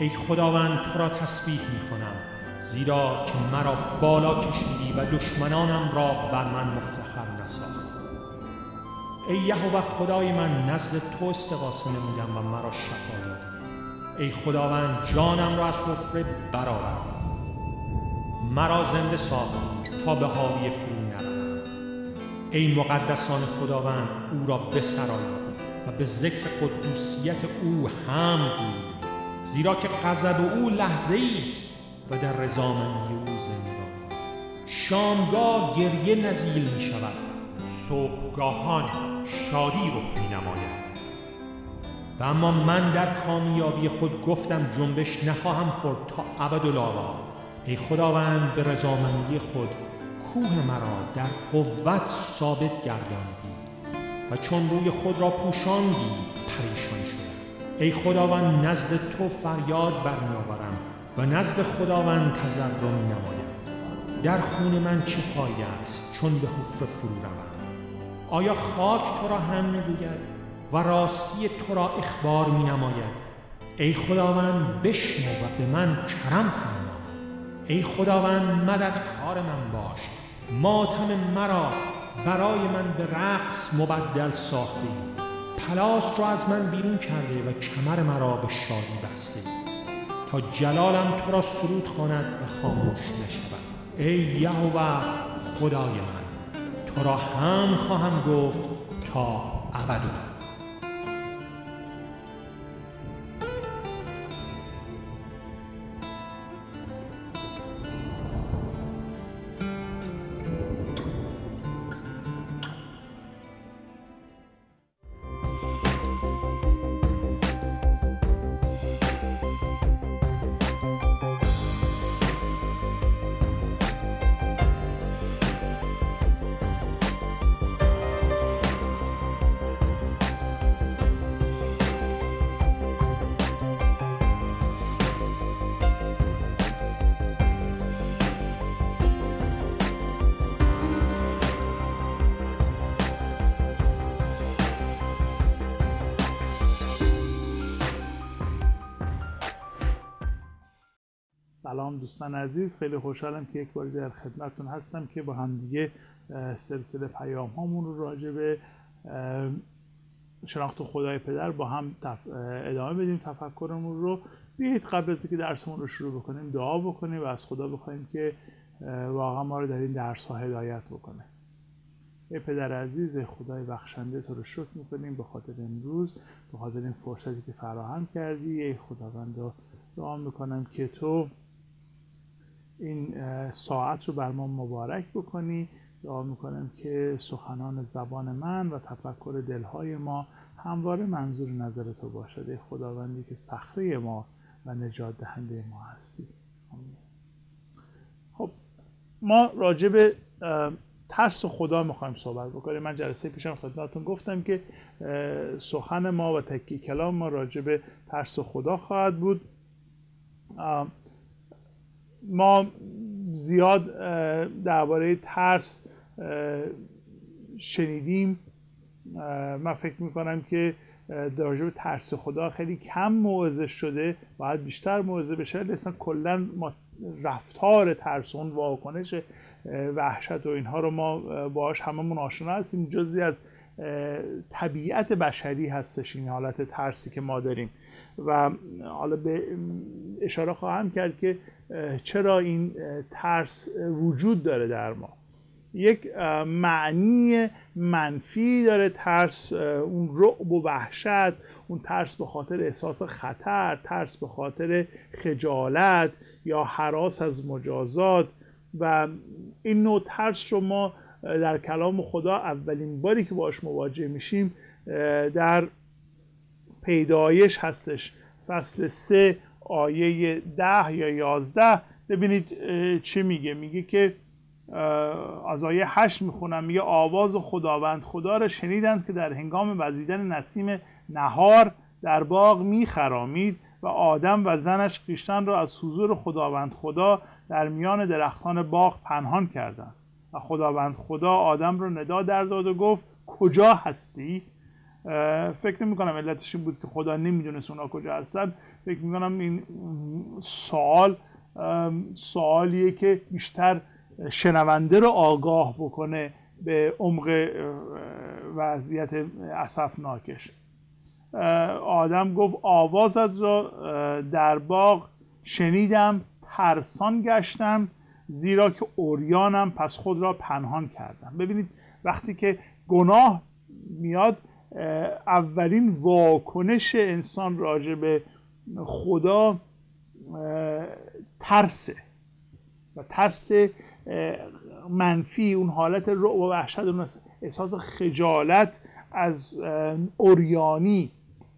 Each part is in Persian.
ای خداوند تو را تسبیح می‌کنم، زیرا که مرا بالا کشیدی و دشمنانم را بر من مفتخر نساخت. ای یهوه خدای من، نزد تو استغاثه نمودم و مرا شفا دادی. ای خداوند جانم را از حفره برآوردی. مرا زنده ساختی تا به هاویه فرو نروم. ای مقدسان خداوند، او را بسرایید و به ذکر قدوسیت او حمد گویید، زیرا که غضب او لحظه‌ای است و در رضامندی او زندگانی. شامگاه گریه نزیل می شود، صبحگاهان شادی رخ می نماید. و اما من در کامیابی خود گفتم جنبش نخواهم خورد تا ابدالآباد. ای خداوند به رضامندی خود کوه مرا در قوت ثابت گرداندی و چون روی خود را پوشاندی پریشان شدم. ای خداوند نزد تو فریاد برمی‌آورم و نزد خداوند تضرع می‌نمایم. در خون من چه فایده است چون به حفره فرو روم؟ آیا خاک تو را هم می‌گوید و راستی تو را اخبار می‌نماید؟ ای خداوند بشنو و به من کرم فرما. ای خداوند مددکار من باش. ماتم مرا برای من به رقص مبدل ساخته ای. پلاس را از من بیرون کرده و کمر مرا به شادی بسته ای. تا جلالم تو را سرود خواند و خاموش نشود. ای یهوه خدای من، تو را حمد خواهم گفت تا ابد. سلام دوستان عزیز، خیلی خوشحالم که یک بار در خدمتتون هستم که با هم دیگه سلسله پیام هامون رو راجع به شناخت خدای پدر با هم ادامه بدیم تفکرمون رو. بیایید قبل از اینکه درسمون رو شروع بکنیم دعا بکنیم و از خدا بخوایم که واقعا ما رو در این درس ها هدایت بکنه. ای پدر عزیز، ای خدای بخشنده، تو رو شکر میکنیم به خاطر امروز، به خاطر این فرصتی که فراهم کردی. ای خداوند، دعا میکنم که تو این ساعت رو بر ما مبارک بکنی. دعا میکنم که سخنان زبان من و تفکر دلهای ما همواره منظور نظر تو باشد. ای خداوندی که صخره ما و نجات دهنده ما هستی. آمین. خب ما راجع به ترس خدا میخوایم صحبت بکنیم. من جلسه پیشم خدمتتون گفتم که سخن ما و تکی کلام ما راجع به ترس خدا خواهد بود. ما زیاد درباره ترس شنیدیم. من فکر میکنم که راجع به ترس خدا خیلی کم موعظه شده، باید بیشتر موعظه بشه. اصلا کلا ما رفتار ترس، اون واکنش وحشت و اینها رو ما باهاش هممون آشنا هستیم، جزئی از طبیعت بشری هستش این حالت ترسی که ما داریم. و حالا به اشاره خواهم کرد که چرا این ترس وجود داره در ما. یک معنی منفی داره ترس، اون رعب و وحشت، اون ترس به خاطر احساس خطر، ترس به خاطر خجالت یا هراس از مجازات. و این نوع ترس رو ما در کلام خدا اولین باری که باش مواجه میشیم در پیدایش هستش، فصل 3 آیه 10 یا 11. ببینید چه میگه. میگه که از آیه 8 میخونم، میگه آواز خداوند خدا را شنیدند که در هنگام وزیدن نسیم نهار در باغ میخرامید و آدم و زنش خویشتن را از حضور خداوند خدا در میان درختان باغ پنهان کردند. و خداوند خدا آدم را ندا در داد و گفت کجا هستی؟ فکر نمی کنم علتش این بود که خدا نمیدونست اونا کجا هستن. فکر می کنم این سوالیه که بیشتر شنونده رو آگاه بکنه به عمق وضعیت اسفناکش. آدم گفت آوازت را در باغ شنیدم، ترسان گشتم، زیرا که عریانم، پس خود را پنهان کردم. ببینید وقتی که گناه میاد، اولین واکنش انسان راجع به خدا ترسه و ترس منفی، اون حالت رعب و وحشت، اون احساس خجالت از عریانی.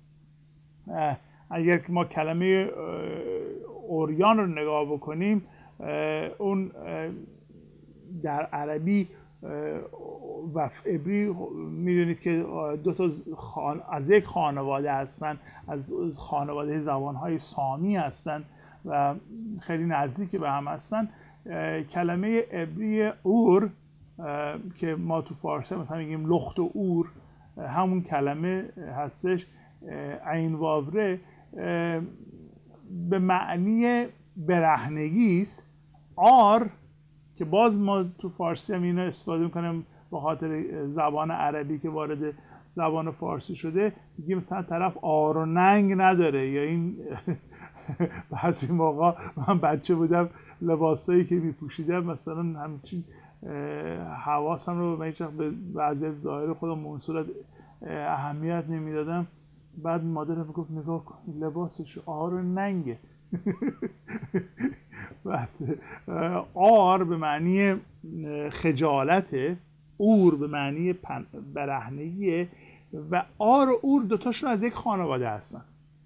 اگر ما کلمه عریان رو نگاه بکنیم، اون در عربی و عبری میدونید که دو تا از یک خانواده هستن، از خانواده زبانهای سامی هستن و خیلی نزدیک به هم هستن. کلمه عبری اور که ما تو فارسی مثلا میگیم لخت و اور، همون کلمه هستش. عین واوره به معنی برهنگی است. آر که باز ما تو فارسی هم اینو استفاده میکنیم به خاطر زبان عربی که وارد زبان فارسی شده، میگیم مثلا طرف آر و ننگ نداره، یا این بعضی موقع من بچه بودم لباسایی که میپوشیدم مثلا همچین حواسم رو به وضعیت ظاهر خودم به اون صورت اهمیت نمیدادم. بعد مادرم میگفت نگاه کن لباسش آر و ننگه. آر به معنی خجالته، اور به معنی برهنگیه و آر و اور دوتاشون از یک خانواده هستن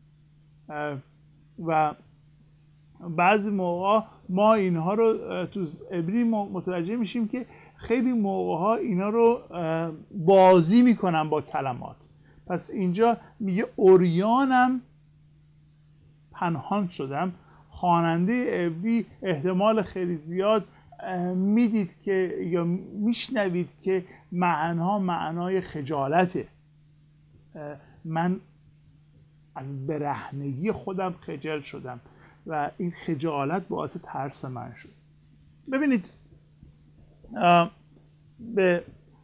و بعضی موقع ما اینها رو تو عبری متوجه میشیم که خیلی موقع ها اینا رو بازی میکنن با کلمات. پس اینجا میگه عریانم پنهان شدم. خواننده عبری احتمال خیلی زیاد میدید که یا میشنوید که معنای خجالته. من از برهنگی خودم خجل شدم و این خجالت باعث ترس من شد. ببینید به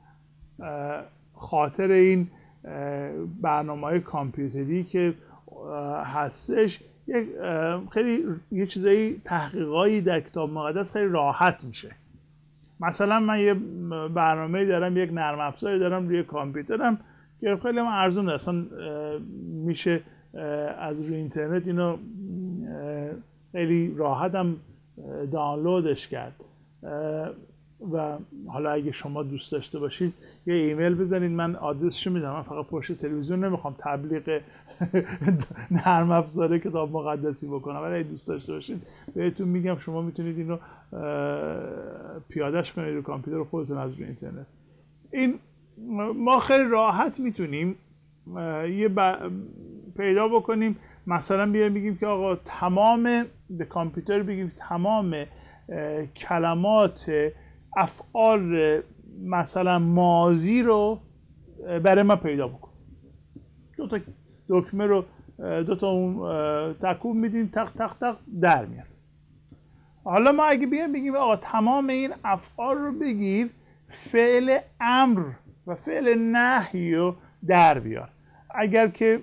خاطر این برنامه‌های کامپیوتری که هستش، خیلی یه چیزایی تحقیقایی در کتاب مقدس خیلی راحت میشه. مثلا من یه برنامه دارم، یک نرم افزاری دارم روی کامپیوترم که خیلی هم ارزونه، اصلا میشه از روی اینترنت اینو خیلی راحت هم دانلودش کرد و حالا اگه شما دوست داشته باشید یه ایمیل بزنید، من آدرسشو میدم. من فقط پشت تلویزیون نمیخوام تبلیغ نرم افزار کتاب مقدسی بکنم، ولی اگه دوست داشته باشید بهتون میگم شما میتونید اینو پیادهش کنید رو کامپیوتر خودتون از روی اینترنت. این ما خیلی راحت میتونیم پیدا بکنیم، مثلا بیایم بگیم که آقا تمام به کامپیوتر بگیم تمام کلمات افعال مثلا ماضی رو برای ما پیدا بکن. دو تا دکمه رو دو تا اون تکون میدیم، تق تق تق در میاد. حالا ما اگه بیایم بگیم آقا تمام این افعال رو بگیر فعل امر و فعل نهی رو در بیار، اگر که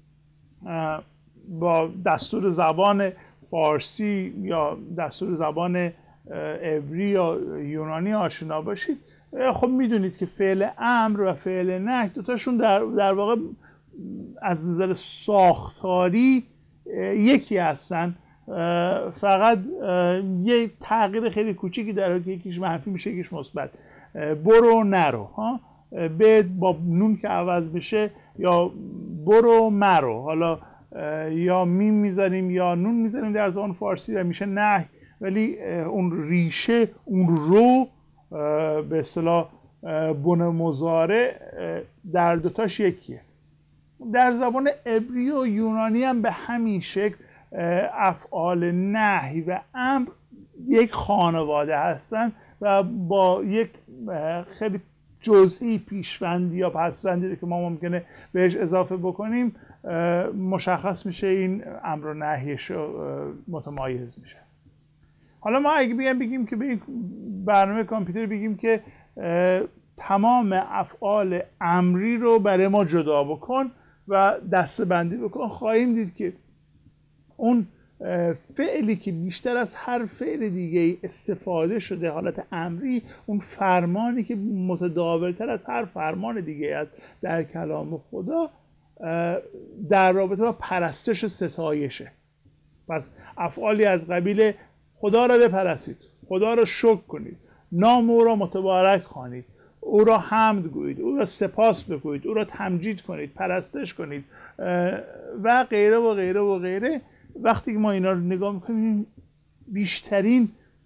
با دستور زبان فارسی یا دستور زبان عبری یا یونانی آشنا باشید، خب میدونید که فعل امر و فعل نهی دوتاشون در واقع از نظر ساختاری یکی هستن، فقط یه تغییر خیلی کوچیکی داره که یکیش منفی میشه یکیش مثبت. برو نرو، به با نون که عوض بشه، یا برو مرو، حالا یا میم میزنیم یا نون میزنیم در زبان فارسی و میشه نهی، ولی اون ریشه، اون رو به اصطلاح بن مضارع در دوتاش یکیه. در زبان عبری و یونانی هم به همین شکل افعال نهی و امر یک خانواده هستن و با یک خیلی جزئی پیشوندی یا پسوندی رو که ما ممکنه بهش اضافه بکنیم مشخص میشه این امر و نهیش متمایز میشه. حالا ما اگه بگیم که به این برنامه کامپیوتر بگیم که تمام افعال امری رو برای ما جدا بکن و دسته‌بندی بکن، خواهیم دید که اون فعلی که بیشتر از هر فعل دیگه استفاده شده حالت امری، اون فرمانی که متداولتر از هر فرمان دیگه در کلام خدا در رابطه با پرستش و ستایشه. پس افعالی از قبیل خدا را بپرستید، خدا را شکر کنید، نام او را متبارک خوانید، او را حمد گویید، او را سپاس بگویید، او را تمجید کنید، پرستش کنید و غیره و غیره و غیره. وقتی که ما اینا رو نگاه میکنیم بیشترین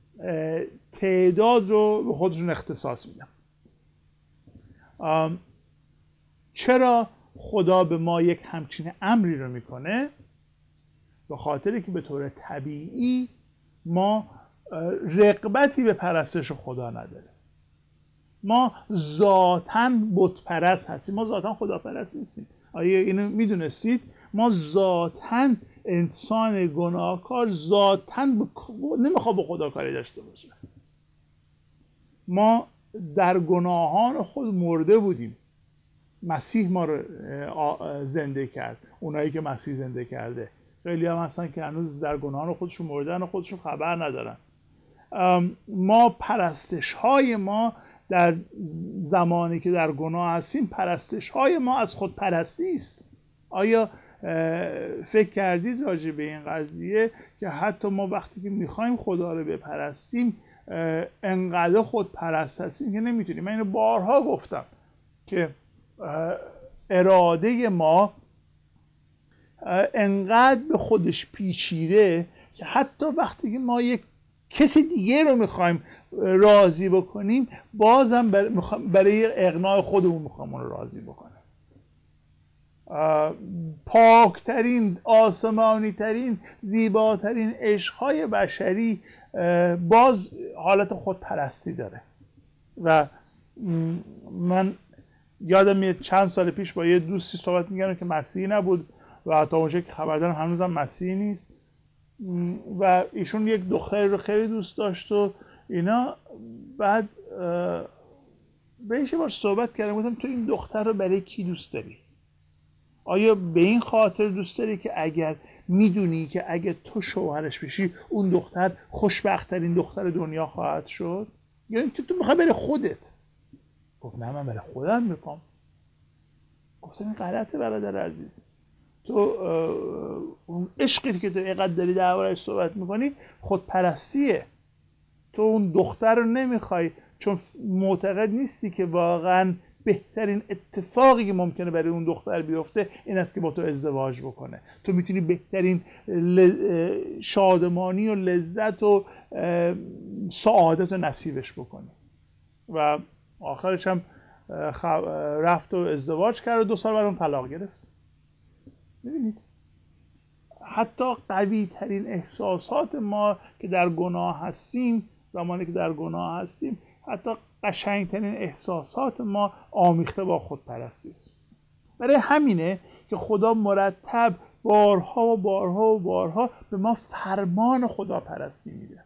تعداد رو به خودشون اختصاص میدن. چرا خدا به ما یک همچین امری رو میکنه؟ به خاطری که به طور طبیعی ما رغبتی به پرستش خدا نداریم. ما ذاتاً بت پرست هستیم، ما ذاتاً خداپرست نیستیم. آیا اینو میدونستید؟ ما ذاتاً انسان گناهکار ذاتاً نمیخواد با خدا کاری داشته باشه. ما در گناهان خود مرده بودیم، مسیح ما رو زنده کرد. اونایی که مسیح زنده کرده، خیلی هم هستن که هنوز در گناهان خودشون مردن و خودشون خبر ندارن. ما پرستش های ما در زمانی که در گناه هستیم، پرستش های ما از خود پرستی است. آیا فکر کردید راجع به این قضیه که حتی ما وقتی که میخوایم خدا رو بپرستیم انقدر خود پرست هستیم که نمیتونیم؟ من اینو بارها گفتم که اراده ما انقدر به خودش پیچیده که حتی وقتی که ما یک کسی دیگه رو میخوایم راضی بکنیم بازم برای اقناع خودمون میخوایم اون رو راضی بکنیم. پاکترین، آسمانی ترین، زیباترین عشقهای بشری باز حالت خودپرستی داره. و من یادم میاد چند سال پیش با یه دوستی صحبت می‌کردم که مسیحی نبود و تا اونجا که خبر دارم هنوزم مسیحی نیست و ایشون یک دختری رو خیلی دوست داشت و اینا. بعد بهش یه بار صحبت کردم، گفتم تو این دختر رو برای کی دوست داری؟ آیا به این خاطر دوست داری که اگر میدونی که اگر تو شوهرش بشی اون دختر خوشبخت‌ترین دختر دنیا خواهد شد؟ یا اینکه تو میخوای برای خودت؟ گفت نه، من برای خودم میخوام. گفتم این غلطه برادر عزیز. تو اون عشقی که تو اینقدر داری درباره‌اش صحبت میکنی خودپرستیه. تو اون دختر رو نمیخوای چون معتقد نیستی که واقعا بهترین اتفاقی که ممکنه برای اون دختر بیفته این است که با تو ازدواج بکنه. تو میتونی بهترین شادمانی و لذت و سعادت رو نصیبش بکنی. و آخرش هم رفت و ازدواج کرد و 2 سال بعد اون طلاق گرفت. میبینید حتی قوی ترین احساسات ما که در گناه هستیم، زمانی که در گناه هستیم، حتی قشنگترین احساسات ما آمیخته با خودپرستی است. برای همینه که خدا مرتب بارها و بارها و بارها به ما فرمان خداپرستی میده.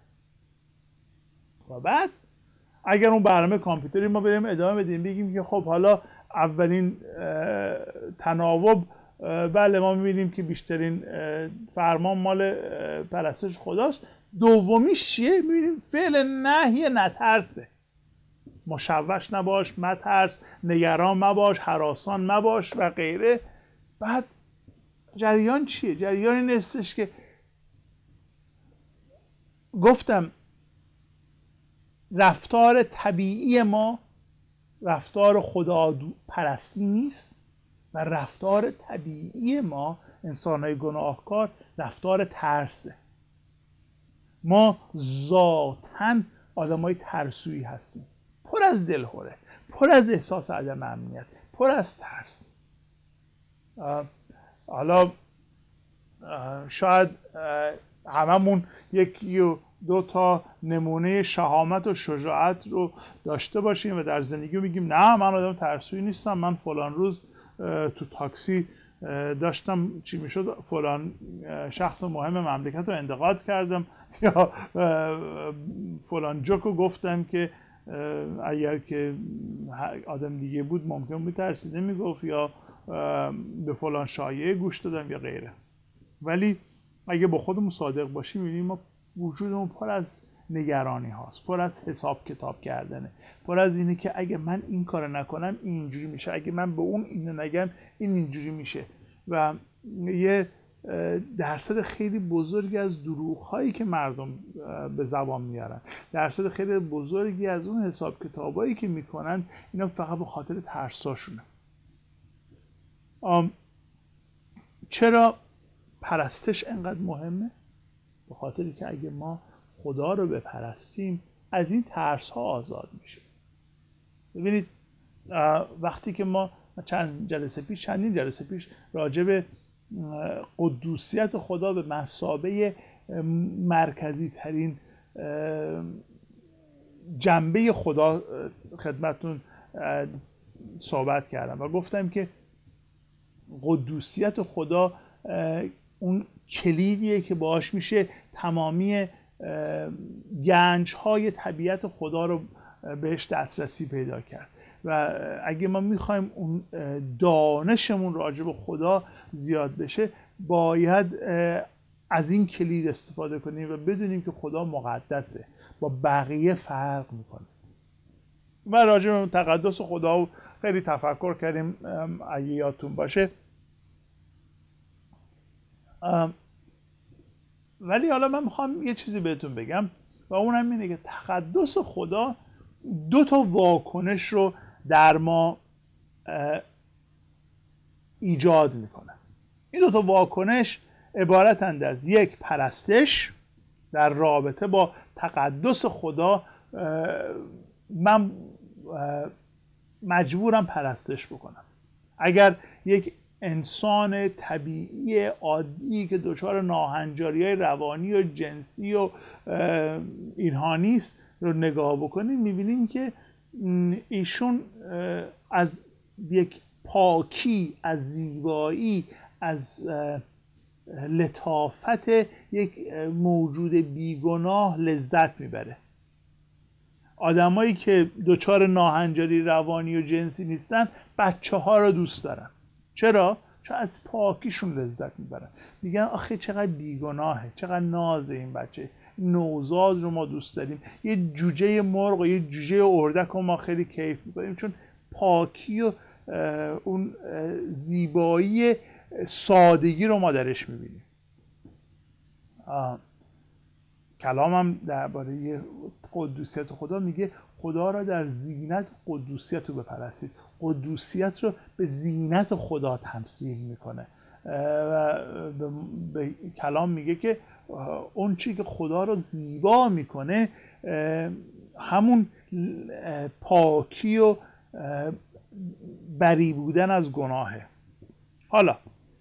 و بعد اگر اون برنامه کامپیوتری ما بریم ادامه بدیم بگیم که خب حالا اولین تناوب بله ما میبینیم که بیشترین فرمان مال پرستش خداست، دومیش چیه؟ میبینیم فعل نهی نترسه. مشوش نباش، مترس، نگران مباش، هراسان مباش و غیره. بعد جریان چیه؟ جریان این استش که گفتم رفتار طبیعی ما رفتار خدا پرستی نیست و رفتار طبیعی ما انسان‌های گناهکار رفتار ترسه. ما ذاتاً آدمای ترسویی هستیم، پر از دلهره، پر از احساس عدم امنیت، پر از ترس. حالا شاید هممون یکی دو تا نمونه شهامت و شجاعت رو داشته باشیم و در زندگی میگیم نه من آدم ترسویی نیستم، من فلان روز تو تاکسی داشتم چی میشد فلان شخص مهم مملکت رو انتقاد کردم یا فلان جوکو گفتم که اگر که آدم دیگه بود ممکن بود ترسیده میگفت، یا به فلان شایعه گوش دادم یا غیره. ولی اگه با خودمون صادق باشیم میبینیم ما وجودمون پر از نگرانی هاست، پر از حساب کتاب کردنه، پر از اینه که اگه من این کار نکنم این اینجوری میشه، اگه من به اون اینو نگم این اینجوری میشه. و یه درصد خیلی بزرگی از دروغ هایی که مردم به زبان میارن، درصد خیلی بزرگی از اون حساب کتابایی که میکنن، اینا فقط به خاطر ترساشونه. چرا پرستش انقدر مهمه؟ به خاطری که اگه ما خدا رو بپرستیم از این ترس ها آزاد میشه. ببینید وقتی که ما چندین جلسه پیش راجع به قدوسیت خدا به مثابه مرکزی ترین جنبه خدا خدمتتون صحبت کردم و گفتم که قدوسیت خدا اون کلیدیه که باهاش میشه تمامی گنج‌های طبیعت خدا رو بهش دسترسی پیدا کرد. و اگه ما میخوایم اون دانشمون راجع به خدا زیاد بشه باید از این کلید استفاده کنیم و بدونیم که خدا مقدسه، با بقیه فرق میکنه. و راجع به تقدس خدا خیلی تفکر کردیم اگه یادتون باشه. ولی حالا من میخوام یه چیزی بهتون بگم و اونم اینه که تقدس خدا دو تا واکنش رو در ما ایجاد میکنه. این دو تا واکنش عبارتند از یک، پرستش. در رابطه با تقدس خدا من مجبورم پرستش بکنم. اگر یک انسان طبیعی عادی که دچار ناهنجاری‌های روانی و جنسی و اینها نیست رو نگاه بکنیم میبینیم که ایشون از یک پاکی، از زیبایی، از لطافت یک موجود بیگناه لذت میبره. آدمایی که دچار ناهنجاری روانی و جنسی نیستن بچه ها رو دوست دارن. چرا؟ چون از پاکیشون لذت میبرن. میگن آخه چقدر بیگناهه، چقدر نازه این بچه، نوزاد رو ما دوست داریم. یه جوجه مرغ و یه جوجه اردک رو ما خیلی کیف میکنیم چون پاکی و اون زیبایی سادگی رو ما درش میبینیم. کلامم درباره قدوسیت خدا میگه خدا را در زینت قدوسیت رو بپرستید. قدوسیت رو به زینت خدا تمثیل میکنه و به کلام میگه که اون چی که خدا رو زیبا میکنه همون پاکی و بری بودن از گناهه. حالا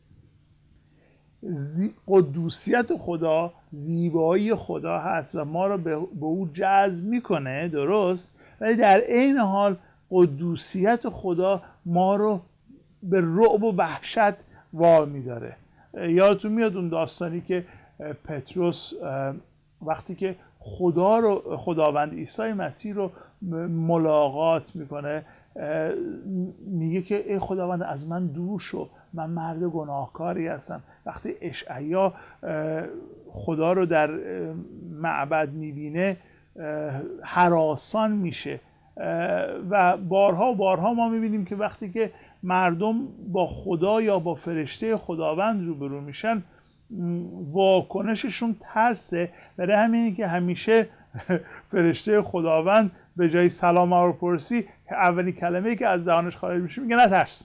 قدوسیت خدا زیبایی خدا هست و ما رو به او جذب میکنه، درست، ولی در عین حال قدوسیت خدا ما رو به رعب و وحشت وامی داره. یادتون میاد اون داستانی که پتروس وقتی که خداوند عیسی مسیح رو ملاقات میکنه میگه که ای خداوند از من دور شو، من مرد گناهکاری هستم. وقتی اشعیا خدا رو در معبد میبینه هراسان میشه و بارها ما میبینیم که وقتی که مردم با خدا یا با فرشته خداوند روبرو میشن واکنششون ترسه. برای همینه که همیشه فرشته خداوند به جای سلام رو پرسی اولین کلمه‌ای که از دهانش خارج میشه میگه نترس.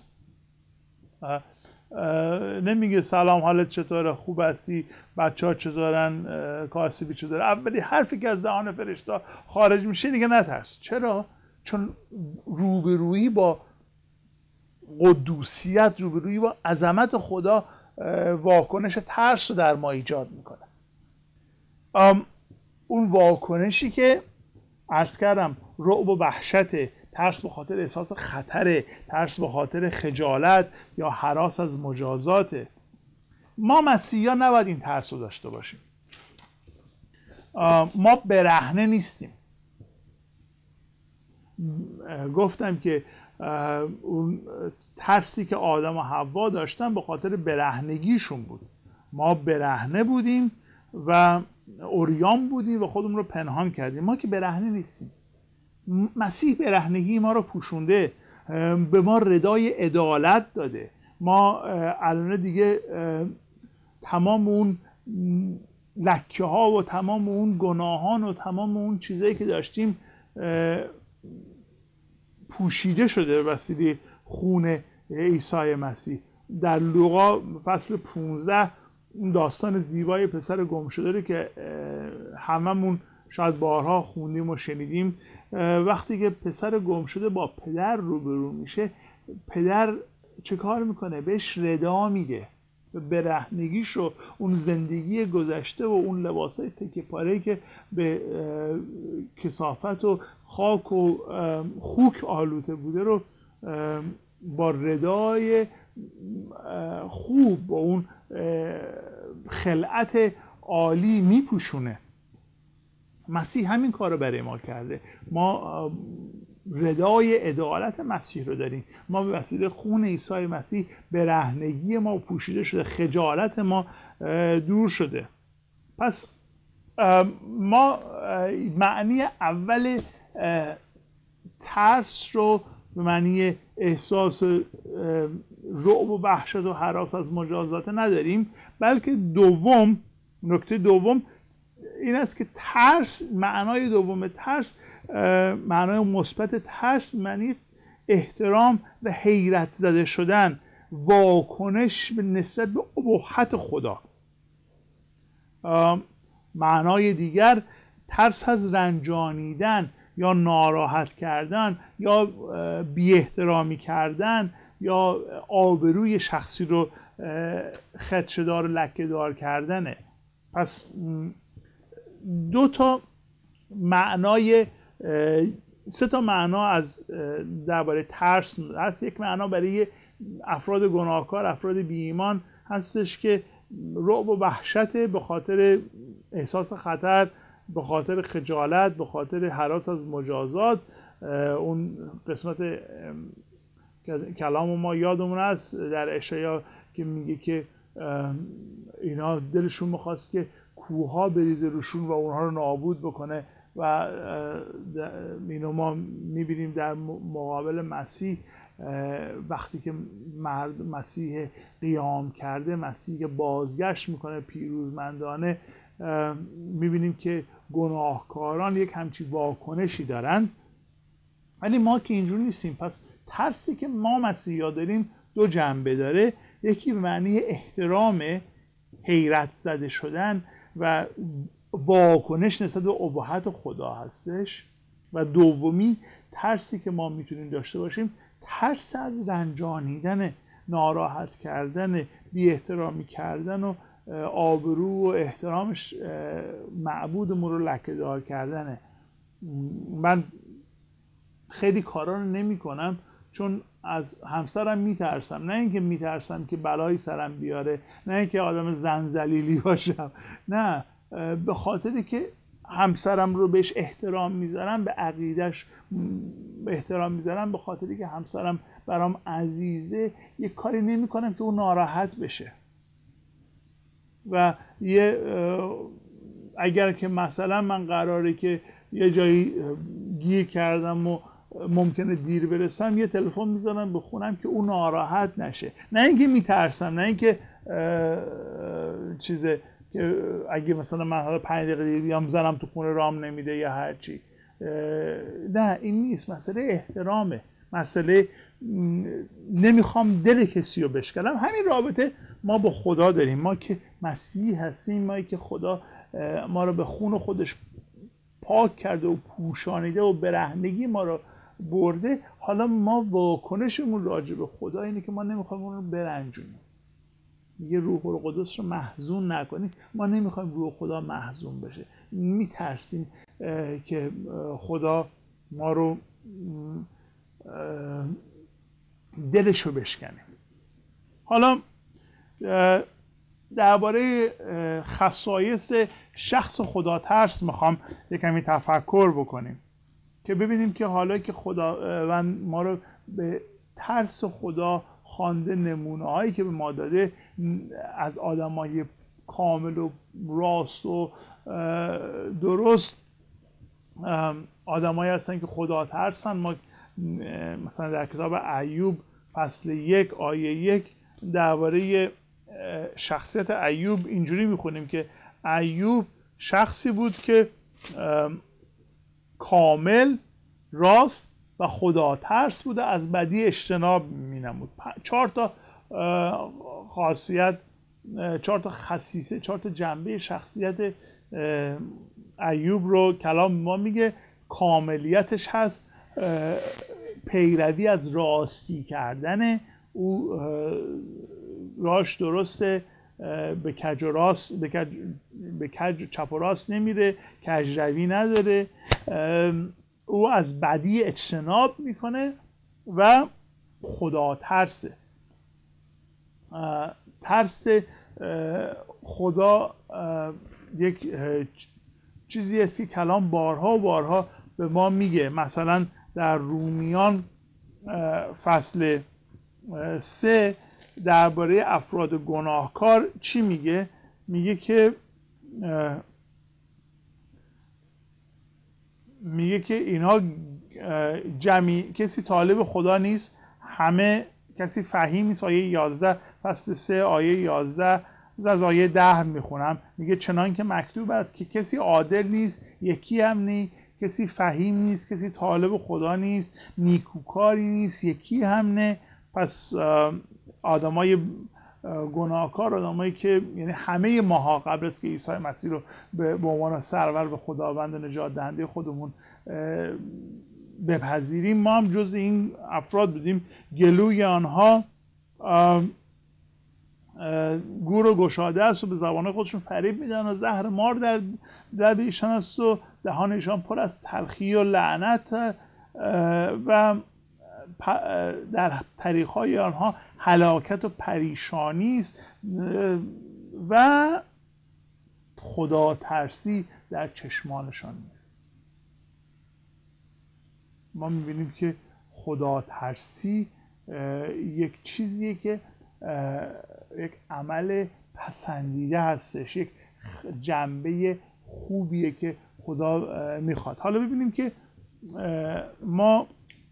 نمیگه سلام حالت چطوره، خوب هستی، بچه‌ها چطورن، کاسبی چطوره. اولی حرفی که از دهان فرشته خارج میشه دیگه نترس. چرا؟ چون روبرویی با قدوسیت، روبرویی با عظمت خدا واکنش ترس رو در ما ایجاد میکنه. اون واکنشی که عرض کردم رعب و وحشت، ترس به خاطر احساس خطره، ترس به خاطر خجالت یا هراس از مجازاته. ما مسیحیان نباید این ترس رو داشته باشیم. ما برهنه نیستیم. گفتم که اون ترسی که آدم و حوا داشتن به خاطر برهنگیشون بود. ما برهنه بودیم و عریان بودیم و خودمون رو پنهان کردیم. ما که برهنه نیستیم. مسیح برهنگی ما رو پوشونده، به ما ردای عدالت داده. ما الان دیگه تمام اون لکه ها و تمام اون گناهان و تمام اون چیزایی که داشتیم پوشیده شده به وسیله خون عیسی مسیح. در لوقا فصل 15 اون داستان زیبای پسر گم شده رو که هممون شاید بارها خوندیم و شنیدیم، وقتی که پسر گم شده با پدر روبرو میشه، پدر چه کار میکنه؟ بهش ردا میده، برهنگیش و اون زندگی گذشته و اون لباسای تکه پاره‌ای که به کثافت و خاک و خوک آلوده بوده رو با ردای خوب، با اون خلعت عالی میپوشونه. مسیح همین کار رو برای ما کرده. ما ردای عدالت مسیح رو داریم. ما به وسیله خون عیسی مسیح برهنگی ما پوشیده شده، خجالت ما دور شده. پس ما معنی اول ترس رو به معنی احساس رعب و وحشت و هراس از مجازات نداریم، بلکه نکته دوم این است که ترس، معنای دوم ترس، معنای مثبت ترس معنی احترام و حیرت زده شدن، واکنش به نسبت به ابهت خدا. معنای دیگر ترس از رنجانیدن یا ناراحت کردن یا بی احترامی کردن یا آبروی شخصی رو خدشه‌دار و لکه‌دار کردنه. پس سه تا معنا از درباره ترس هست. یک معنا برای افراد گناهکار، افراد بی ایمان هستش که رعب و وحشت به خاطر احساس خطر، به خاطر خجالت، به خاطر هراس از مجازات. اون قسمت کلام ما یادمون هست در اشعیا که میگه که اینا دلشون میخواست که کوها بریزه روشون و اونها رو نابود بکنه و اینو ما میبینیم در مقابل مسیح. وقتی که مسیح قیام کرده، مسیح که بازگشت میکنه پیروزمندانه، میبینیم که گناهکاران یک همچین واکنشی دارن، ولی ما که اینجور نیستیم. پس ترسی که ما مسیحا داریم دو جنبه داره. یکی به معنی احترام، حیرت زده شدن و واکنش نسبت به ابهت خدا هستش، و دومی ترسی که ما میتونیم داشته باشیم ترس از رنجانیدن، ناراحت کردن، بی احترامی کردن و آبرو و احترامش معبودمون رو لکه‌دار کردنه. من خیلی کارا رو نمی کنم چون از همسرم میترسم، نه اینکه میترسم که بلایی سرم بیاره، نه اینکه آدم زنجلیلی باشم، نه، به خاطری که همسرم رو بهش احترام میذارم، به عقیدش احترام میذارم، به خاطری که همسرم برام عزیزه، یه کاری نمی کنم که اون ناراحت بشه. و اگر که مثلا من قراره که یه جایی گیر کردم و ممکنه دیر برسم، یه تلفن میزنم به خونم که اون ناراحت نشه. نه اینکه میترسم، نه اینکه چیزه که اگه مثلا من حالا 5 دقیقه دیر بیام زنم تو خونه رام نمیده یا هر چی. نه، این نیست. مسئله احترامه، مسئله نمیخوام دل کسی رو بشکنم. همین رابطه ما با خدا داریم. ما که مسیح هستیم، ما که خدا ما رو به خون خودش پاک کرده و پوشانیده و برهنگی ما رو برده، حالا ما واکنشمون راجع به خدا اینه که ما نمیخوایم اون رو برنجونیم، میگه روح القدس رو محزون نکنید. ما نمیخوایم روح خدا محزون بشه، میترسیم که خدا ما رو دلشو بشکنه. حالا درباره خصایص شخص خدا ترس میخوام یک کمی تفکر بکنیم که ببینیم که حالا که خداوند ما رو به ترس خدا خوانده، نمونه هایی که به ما داده از آدمای کامل و راست و درست آدمایی هستن که خدا ترسن. ما مثلا در کتاب ایوب فصل 1 آیه 1 درباره شخصیت ایوب اینجوری میخونیم که ایوب شخصی بود که کامل، راست و خدا ترس بوده، از بدی اجتناب مینمود. 4 تا خاصیت، 4 تا خصیصه، 4 تا جنبه شخصیت ایوب رو کلام ما میگه. کاملیتش هست پیروی از راستی کردن، او راش درسته، به کج و راست، به کج چپ و راست نمیره، کجروی نداره، او از بدی اجتناب میکنه و خدا ترسه. ترس خدا یک چیزی است که کلام بارها و بارها به ما میگه. مثلا در رومیان فصل 3 درباره افراد گناهکار چی میگه؟ میگه که اینها جمعی کسی طالب خدا نیست، همه کسی فهیم نیست. آیه 11 فصل 3 آیه 11 از آیه 10 میخونم، میگه چنان که مکتوب است که کسی عادل نیست، یکی هم نی، کسی فهیم نیست، کسی طالب خدا نیست، نیکوکاری نیست، یکی هم نه. پس آدمای گناهکار، آدمایی که یعنی همه ماها قبل از که عیسی مسیح رو به عنوان سرور و خداوند و نجات دهنده خودمون بپذیریم، ما هم جز این افراد بودیم. گلوی آنها گور و گشاده است و به زبان خودشون فریب میدن و زهر مار در لب ایشان است و دهان ایشان پر از تلخی و لعنت و در طریق‌های آنها هلاکت و پریشانی است و خدا ترسی در چشمانشان نیست. ما می‌بینیم که خدا ترسی یک چیزیه که یک عمل پسندیده هستش، یک جنبه خوبیه که خدا میخواد. حالا ببینیم که ما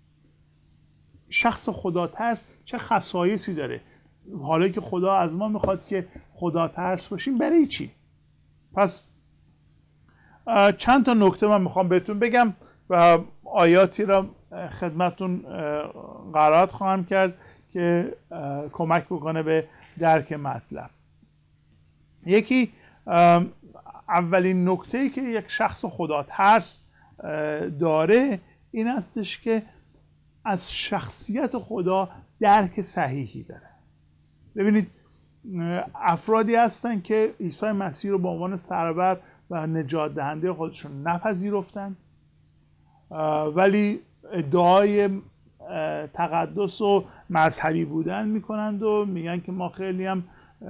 شخص خدا ترس چه خصایصی داره. حالا که خدا از ما میخواد که خدا ترس باشیم، برای چی؟ پس چند تا نکته من میخوام بهتون بگم و آیاتی را خدمتون قرائت خواهم کرد که کمک بکنه به درک مطلب. یکی، اولین نکته‌ای که یک شخص خدا ترس داره این هستش که از شخصیت خدا درک صحیحی داره. ببینید افرادی هستن که عیسی مسیح رو به عنوان سرور و نجات دهنده خودشون نپذیرفتن، ولی ادعای تقدس و مذهبی بودن میکنند و میگن که ما خیلی هم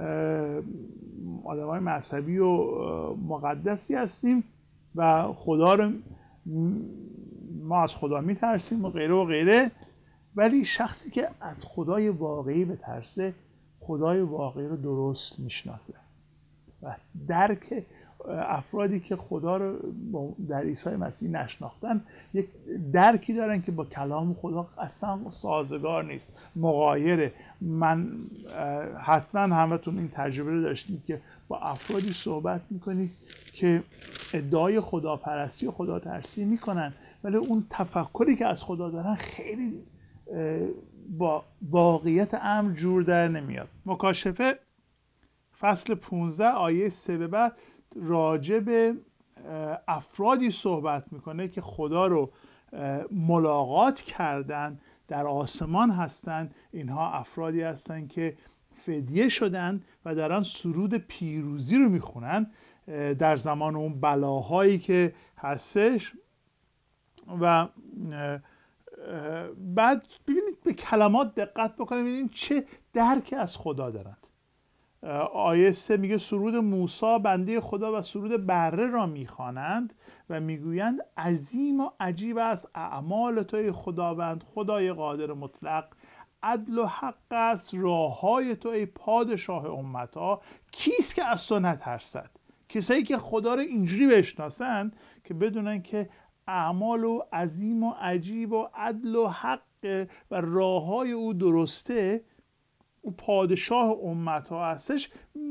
آدمای مذهبی و مقدسی هستیم و خدا رو ما از خدا میترسیم و غیره و غیره. ولی شخصی که از خدای واقعی بترسه، خدای واقعی رو درست میشناسه و درک افرادی که خدا رو در عیسی مسیح نشناختن یک درکی دارن که با کلام خدا اصلا سازگار نیست، مغایره. من حتما همتون این تجربه رو داشتید که با افرادی صحبت میکنید که ادعای خداپرستی و خداترسی میکنن، ولی اون تفکری که از خدا دارن خیلی با واقعیت امر جور در نمیاد. مکاشفه فصل 15 آیه 3 به بعد راجع به افرادی صحبت میکنه که خدا رو ملاقات کردن، در آسمان هستن. اینها افرادی هستن که فدیه شدن و دارن سرود پیروزی رو میخونن در زمان اون بلاهایی که هستش. و بعد ببینید به کلمات دقت بکنید، ببینید چه درکی از خدا دارند. آیه 3 میگه سرود موسی بنده خدا و سرود بره را میخوانند و میگویند عظیم و عجیب است اعمال توی خداوند، خدای قادر مطلق. عدل و حق است راه های تو ای پادشاه امتها. کیست که از تو نترسد؟ کسایی که خدا رو اینجوری بشناسند که بدونن که اعمال و عظیم و عجیب و عدل و حق و راه های او درسته، او پادشاه امت ها هستش،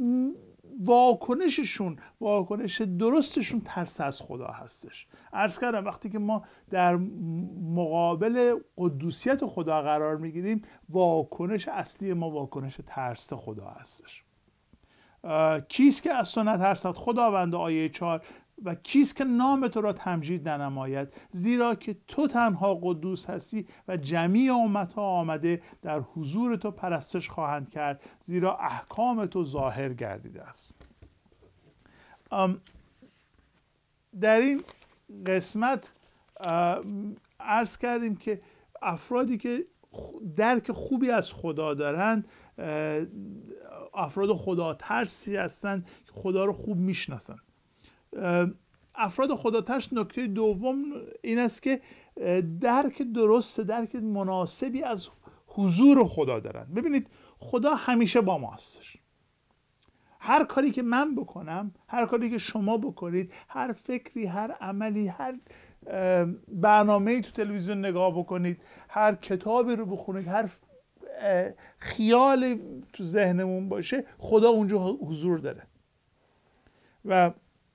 واکنش درستشون ترس از خدا هستش. عرض کردم وقتی که ما در مقابل قدوسیت خدا قرار میگیریم، واکنش اصلی ما واکنش ترس خدا هستش. کیست که از تو نترسد خداوند، آیه 4، و کیست که نام تو را تمجید ننماید، زیرا که تو تنها قدوس هستی و جمیع امتها آمده در حضور تو پرستش خواهند کرد، زیرا احکام تو ظاهر گردیده است. در این قسمت عرض کردیم که افرادی که درک خوبی از خدا دارند افراد خدا ترسی هستند که خدا رو خوب میشناسن. افراد خدا ترس نکته دوم این است که درک درست، درک مناسبی از حضور خدا دارن. ببینید خدا همیشه با ما هستش. هر کاری که من بکنم، هر کاری که شما بکنید، هر فکری، هر عملی، هر برنامه‌ای تو تلویزیون نگاه بکنید، هر کتابی رو بخونید، هر خیال تو ذهنمون باشه، خدا اونجا حضور داره. و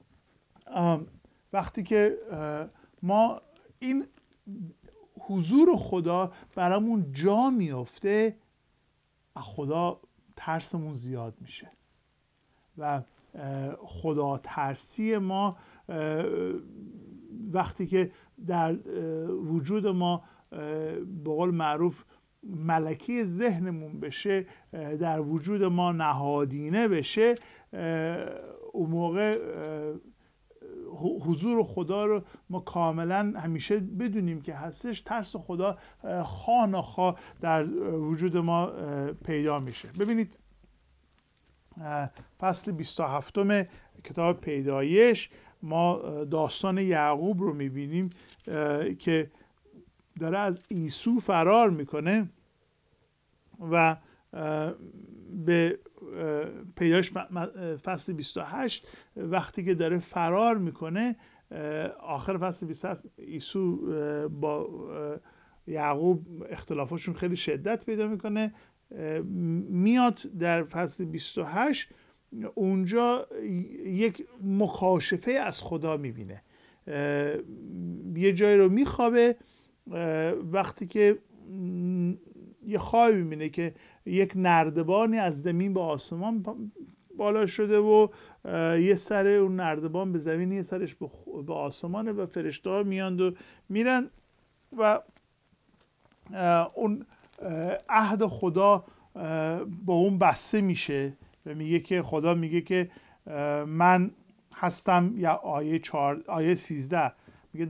وقتی که ما این حضور خدا برامون جا میفته، خدا ترسمون زیاد میشه و خدا ترسی ما وقتی که در وجود ما به قول معروف ملکی ذهنمون بشه، در وجود ما نهادینه بشه، اون موقع حضور خدا رو ما کاملا همیشه بدونیم که هستش. ترس خدا خواه نخواه در وجود ما پیدا میشه. ببینید فصل 27 کتاب پیدایش ما داستان یعقوب رو میبینیم که داره از عیسی فرار میکنه و به پیدایش فصل 28 وقتی که داره فرار میکنه، آخر فصل 27 عیسی با یعقوب اختلافاشون خیلی شدت پیدا میکنه. میاد در فصل 28 اونجا یک مکاشفه از خدا میبینه. یه جایی رو میخوابه، وقتی که یه خواب میبینه که یک نردبانی از زمین به آسمان بالا شده و یه سر اون نردبان به زمین، یه سرش به آسمانه و فرشته ها میاند و میرن و اون عهد خدا با اون بسته میشه و میگه که خدا میگه که من هستم. یا آیه 13 میگه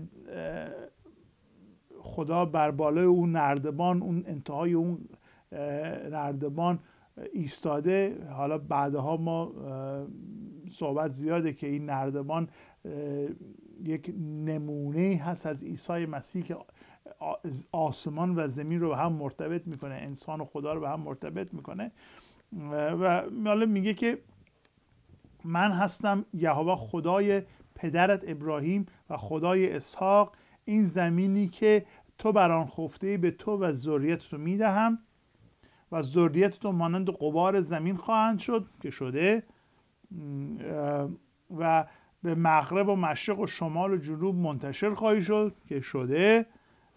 خدا بر بالای اون نردبان، اون انتهای اون نردبان ایستاده. حالا بعدها ما صحبت زیاده که این نردبان یک نمونه هست از عیسی مسیح که آسمان و زمین رو به هم مرتبط میکنه، انسان و خدا رو به هم مرتبط میکنه. و حالا میگه که من هستم یهوه خدای پدرت ابراهیم و خدای اسحاق. این زمینی که تو بر آن خفته‌ای به تو و ذریتت رو میدهم و ذریتت رو مانند غبار زمین خواهند شد که شده، و به مغرب و مشرق و شمال و جنوب منتشر خواهی شد که شده.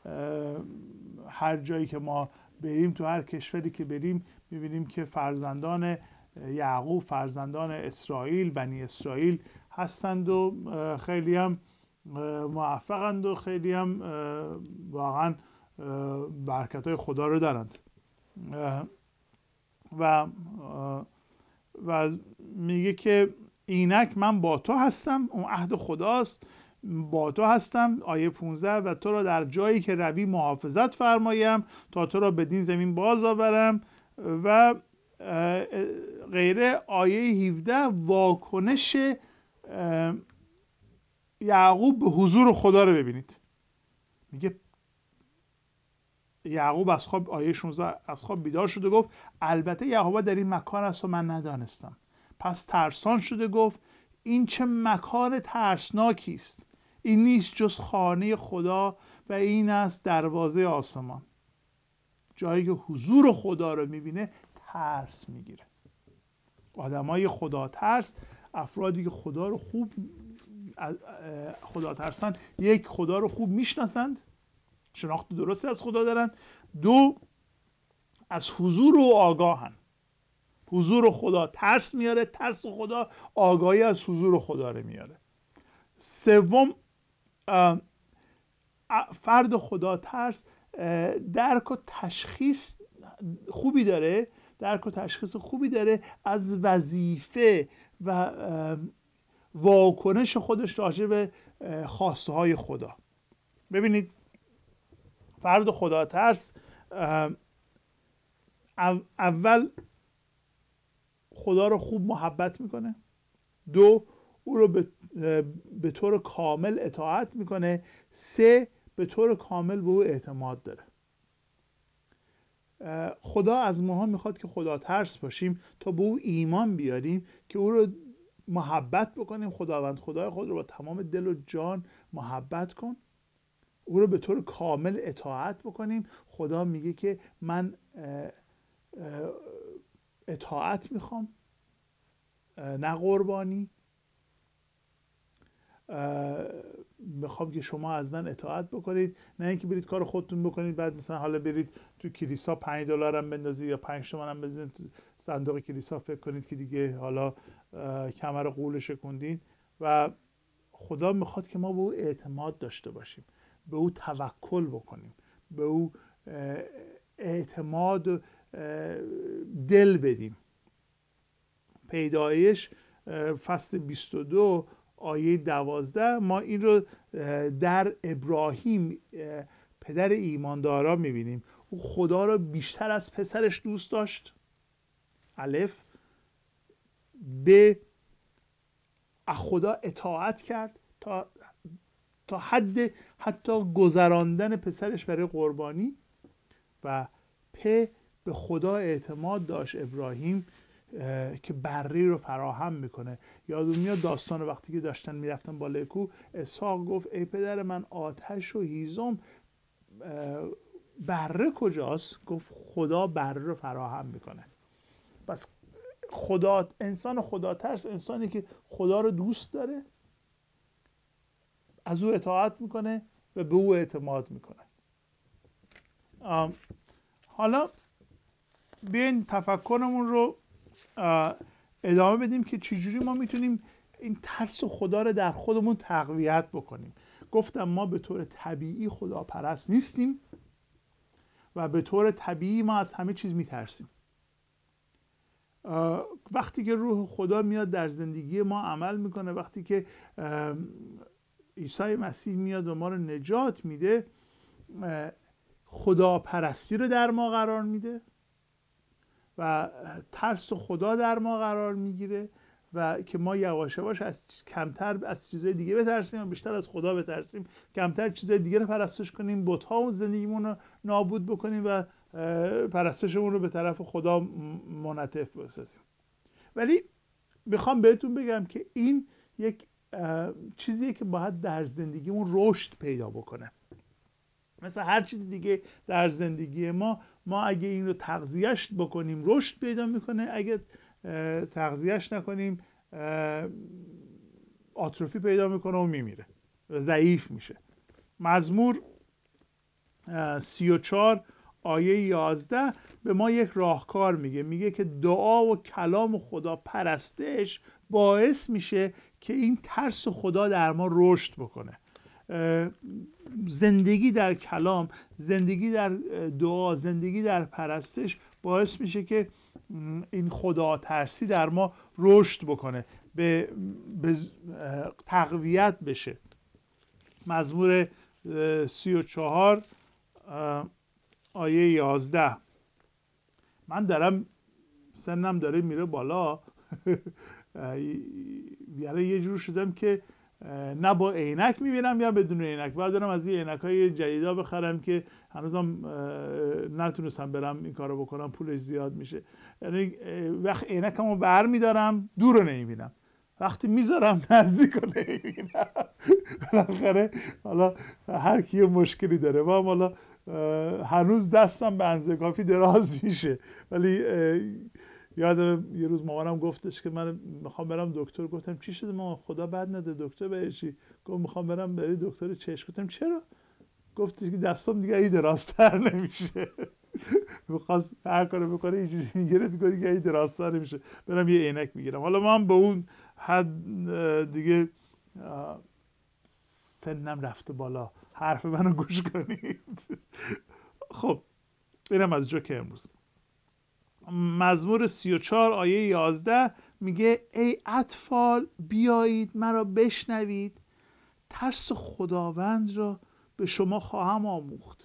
هر جایی که ما بریم، تو هر کشوری که بریم، میبینیم که فرزندان یعقوب، فرزندان اسرائیل، بنی اسرائیل هستند و خیلی هم موفقند و خیلی هم واقعا برکت‌های خدا رو دارند. و میگه که اینک من با تو هستم، اون عهد خداست، با تو هستم. آیه 15 و تو را در جایی که روی محافظت فرمایم تا تو را بدین زمین باز آورم و غیره. آیه 17 واکنش یعقوب به حضور خدا رو ببینید. میگه یعقوب از خواب، آیه 16 از خواب بیدار شده گفت البته یهوه در این مکان است و من ندانستم. پس ترسان شده گفت این چه مکان ترسناکی است، این نیست جز خانه خدا و این است دروازه آسمان. جایی که حضور خدا رو میبینه ترس میگیره. آدمای خدا ترس، افرادی که خدا رو خوب خدا ترسن، یک خدا رو خوب میشناسند، شناخت درستی از خدا دارن، دو از حضور او آگاهن. حضور خدا ترس میاره، ترس خدا آگاهی از حضور خدا رو میاره. سوم، فرد خدا ترس درک و تشخیص خوبی داره، درک و تشخیص خوبی داره از وظیفه و واکنش خودش راجع به خواسته های خدا. ببینید فرد خدا ترس اول خدا رو خوب محبت میکنه، دو او رو به طور کامل اطاعت میکنه، سه به طور کامل به او اعتماد داره. خدا از ما میخواد که خدا ترس باشیم تا به او ایمان بیاریم که او رو محبت بکنیم. خداوند خدای خود رو با تمام دل و جان محبت کن، او رو به طور کامل اطاعت بکنیم. خدا میگه که من اطاعت میخوام نه قربانی. میخوام که شما از من اطاعت بکنید، نه اینکه برید کار خودتون بکنید بعد مثلا حالا برید تو کلیسا $5 هم بندازید یا 5 تومن هم بزنید تو صندوق کلیسا، فکر کنید که دیگه حالا کمر قول شکوندین. و خدا میخواد که ما به او اعتماد داشته باشیم، به او توکل بکنیم، به او اعتماد دل بدیم. پیدایش فصل 22 آیه 12 ما این رو در ابراهیم پدر ایمانداران میبینیم. او خدا رو بیشتر از پسرش دوست داشت، الف، به خدا اطاعت کرد تا حد حتی گذراندن پسرش برای قربانی، و به خدا اعتماد داشت ابراهیم که بری رو فراهم میکنه. یادم میاد داستان وقتی که داشتن میرفتن بالای کوه، اسحاق گفت ای پدر من آتش و هیزم، بره کجاست؟ گفت خدا بره رو فراهم میکنه. پس انسان خدا ترس انسانی که خدا رو دوست داره، از او اطاعت میکنه و به او اعتماد میکنه. حالا بیاین تفکرمون رو ادامه بدیم که چجوری ما میتونیم این ترس خدا رو در خودمون تقویت بکنیم. گفتم ما به طور طبیعی خداپرست نیستیم و به طور طبیعی ما از همه چیز میترسیم. وقتی که روح خدا میاد در زندگی ما عمل میکنه، وقتی که عیسی مسیح میاد و ما رو نجات میده، خداپرستی رو در ما قرار میده و ترس خدا در ما قرار میگیره و که ما یواش یواش کمتر از چیزهای دیگه بترسیم و بیشتر از خدا بترسیم، کمتر چیزهای دیگه رو پرستش کنیم، بت‌ها و زندگیمون رو نابود بکنیم و پرستشمون رو به طرف خدا منعطف بسازیم. ولی میخوام بهتون بگم که این یک چیزیه که باید در زندگیمون رشد پیدا بکنه. مثل هر چیز دیگه در زندگی ما اگه این رو تغذیهش بکنیم رشد پیدا میکنه، اگه تغذیهش نکنیم آتروفی پیدا میکنه و میمیره و ضعیف میشه. مزمور 34 آیه 11 به ما یک راهکار میگه که دعا و کلام خدا پرستش باعث میشه که این ترس خدا در ما رشد بکنه. زندگی در کلام، زندگی در دعا، زندگی در پرستش باعث میشه که این خدا ترسی در ما رشد بکنه، به تقویت بشه. مزمور 34 آیه 11. من دارم سنم داره میره بالا یه جور شدم که نه با عینک میبینم یا بدون عینک. بعد دارم از این عینک‌های جدیدا بخرم که هنوزم نتونستم برم این کارو بکنم، پولش زیاد میشه. یعنی وقت عینکمو برمیدارم دور رو نمیبینم، وقتی میذارم نزدیک رو نمیبینم. بالاخره حالا هر کی مشکلی داره. ما حالا هنوز دستم به اندازه کافی دراز میشه، ولی یادم یه روز مامانم گفتش که من میخوام برم دکتر. گفتم چی شده مامان؟ خدا بد نده، دکتر بری چی؟ گفت میخوام برم بری دکتر چشم. گفتم چرا؟ گفتش که دستام دیگه ای درازتر نمیشه. میخواست هر کارو بکنه اینجوری میگرفت، گفت دیگه ای درازتر نمیشه، برم یه عینک میگیرم. حالا من به اون حد دیگه سنم رفته بالا، حرف منو گوش کنید. خب اینم از جوک امروز. مزمور 34 آیه 11 میگه ای اطفال بیایید مرا بشنوید، ترس خداوند را به شما خواهم آموخت.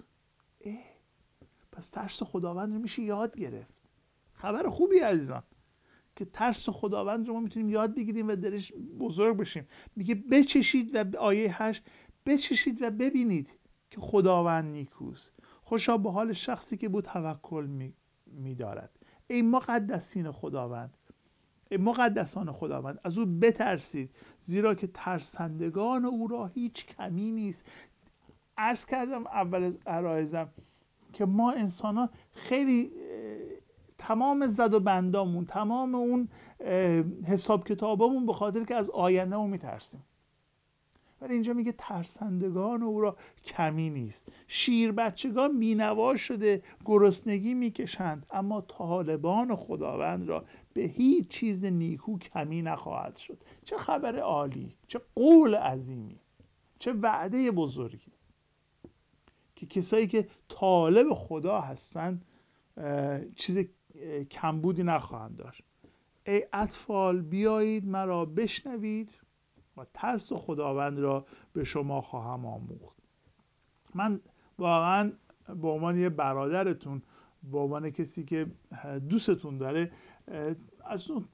پس ترس خداوند رو میشه یاد گرفت. خبر خوبی عزیزان که ترس خداوند رو ما میتونیم یاد بگیریم و درش بزرگ بشیم. میگه بچشید و آیه 8 بچشید و ببینید که خداوند نیکوست، خوشا به حال شخصی که به توکل می‌دارد. ای مقدسین خداوند، ای مقدسان خداوند، از او بترسید، زیرا که ترسندگان او را هیچ کمی نیست. عرض کردم اول عرایزم که ما انسان ها خیلی تمام زد و بندامون، تمام اون حساب کتابامون به خاطر که از آینده مون میترسیم. ولی اینجا میگه ترسندگان او را کمی نیست. شیر بچگان بینوا شده گرسنگی میکشند، اما طالبان خداوند را به هیچ چیز نیکو کمی نخواهد شد. چه خبر عالی، چه قول عظیمی، چه وعده بزرگی که کسایی که طالب خدا هستند چیز کمبودی نخواهند داشت. ای اطفال بیایید مرا بشنوید و ترس خداوند را به شما خواهم آموخت. من واقعا به عنوان یه برادرتون، به عنوان کسی که دوستتون داره، از اون